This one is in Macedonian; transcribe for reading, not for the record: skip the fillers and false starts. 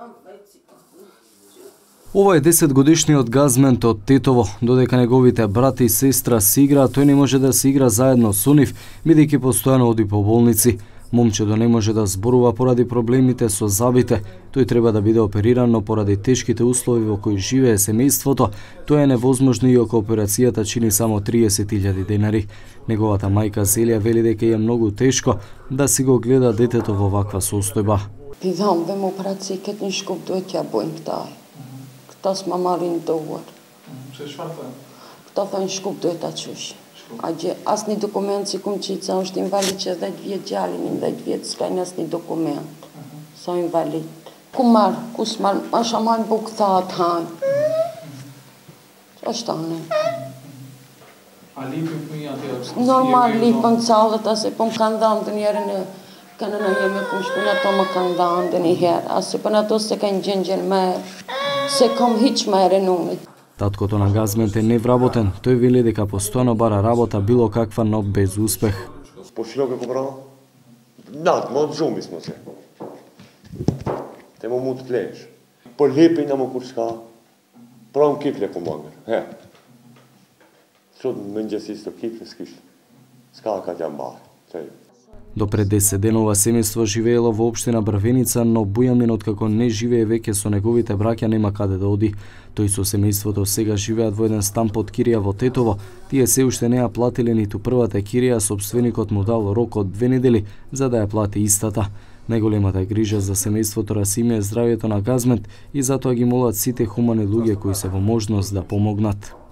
Ова е 10-годишниот Газмент од Тетово. Додека неговите брат и сестра си играат, тој не може да се игра заедно со нив, бидејќи постојано оди по болници. Момчето не може да зборува поради проблемите со забите. Тој треба да биде опериран, но поради тешките услови во кои живее семејството, тоа е невозможно и око операцијата чини само 30.000 денари. Неговата мајка Зелија вели дека е многу тешко да си го гледа детето во ваква состојба. Пидам ве му операција ket një shkup duhet t'ja bojnë këtaj. Këta s'ma marrin dorë. Këta thonë shkup duhet ta qysh. Asnjë dokument si kum qica është invalid që 10 vjet djalin, 10 vjet s'ka asnjë dokument. Sa invalid. Ku marr, ku s'marr, ma shaman buk thatë hanë. Është tani. A lipin fëmija të Normal lipën callët, ase po më kanë dhanë të njerën e kanë në jemi ku më shkun ato më kanë dhanë të njëherë, ase për ato se kanë gjengjen merë, se kom hiq merë numit. Таткото на Газмент е невработен. Тој вели дека постојано бара работа било каква, но без успех. Po shloke ku pra? Natë, më të zhumis më se. Te më mund të plesh. Po lipin në më kur shka, pra më kifle ku mangër. He. Sot më njësis të kifle s'kishtë. Ska ka t'ja mbarë. До пред 10 денова семејство живеело во општина Брвеница, но Бујамин откако не живее веќе со неговите браќа нема каде да оди. Тој со семејството сега живеат во еден стан под кирија во Тетово. Тие се уште не ја платиле ниту првата кирија, собственикот му дал рок од 2 недели за да ја плати истата. Најголемата грижа за семејството Расими е здравјето на Газмент и затоа ги молат сите хумани луѓе кои се во можност да помогнат.